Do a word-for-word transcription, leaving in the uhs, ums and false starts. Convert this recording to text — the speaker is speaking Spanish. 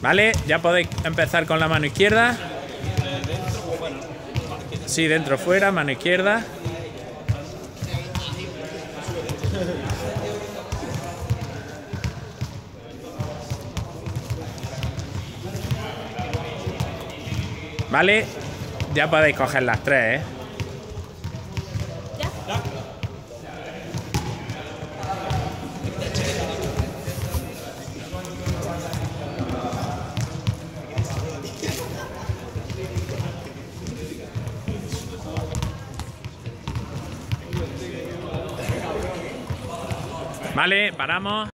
Vale, ya podéis empezar con la mano izquierda. Sí, dentro, fuera, mano izquierda. Vale, ya podéis coger las tres, ¿eh? Vale, paramos.